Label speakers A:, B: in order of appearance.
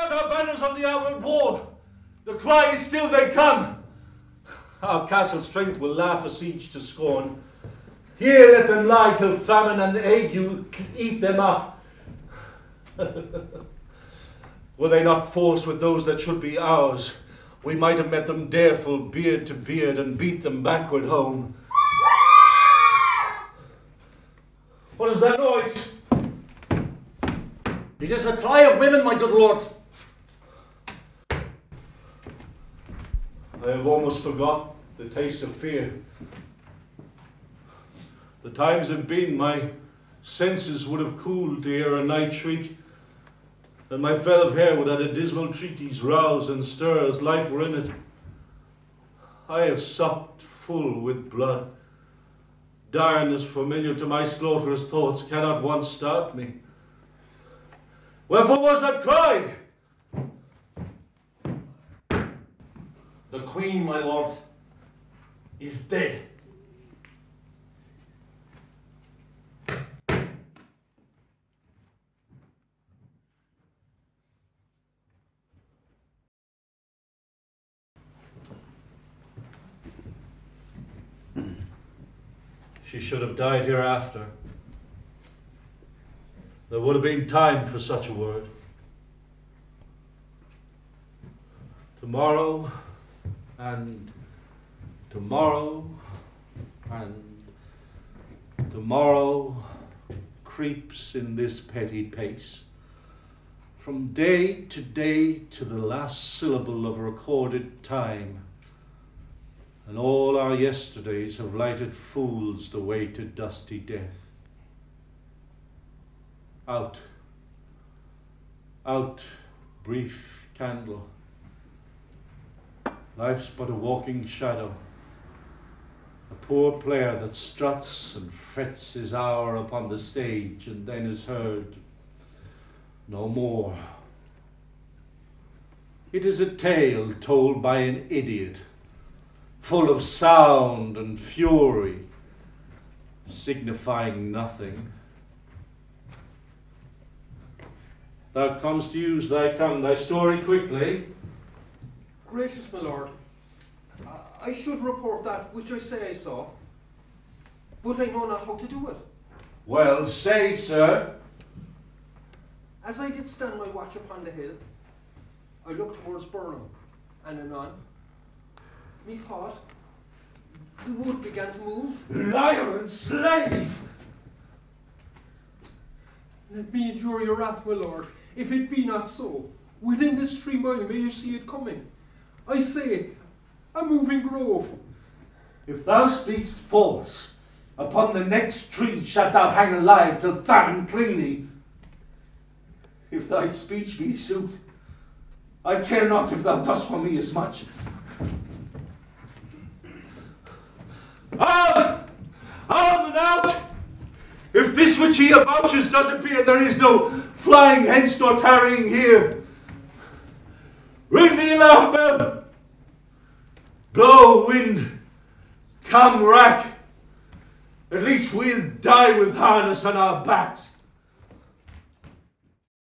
A: out our banners on the outward wall. The cry is still they come. Our castle strength will laugh a siege to scorn. Here let them lie till famine and ague eat them up. Were they not forced with those that should be ours, we might have met them dareful beard to beard and beat them backward home. What is that noise?
B: It is a cry of women, my good lord.
A: I have almost forgot the taste of fear. The times have been my senses would have cooled to hear a night shriek, and my fell of hair would at a dismal treatise rouse and stir as life were in it. I have supped full with blood. Darkness familiar to my slaughterous thoughts cannot once start me. Wherefore was that cry?
B: The queen, my lord, is dead.
A: She should have died hereafter. There would have been time for such a word. Tomorrow, and tomorrow, and tomorrow creeps in this petty pace, from day to the last syllable of recorded time, and all our yesterdays have lighted fools the way to dusty death. Out, out, brief candle. Life's but a walking shadow, a poor player that struts and frets his hour upon the stage and then is heard no more. It is a tale told by an idiot, full of sound and fury, signifying nothing. Thou comest to use thy tongue, thy story quickly.
C: Gracious my lord, I should report that which I say I saw, but I know not how to do it.
A: Well, say, sir.
C: As I did stand my watch upon the hill, I looked towards Burnham, and anon, methought the wood began to move.
A: Liar and slave!
C: Let me endure your wrath, my lord. If it be not so, within this 3 mile may you see it coming. I say, a moving grove.
A: If thou speakst false, upon the next tree shalt thou hang alive till famine cling thee. If thy speech be sooth, I care not if thou dost for me as much. Arm! Arm and out! If this which he avouches does appear, there is no flying hence nor tarrying here. Ring the alarm bell! Blow, wind! Come, rack! At least we'll die with harness on our backs.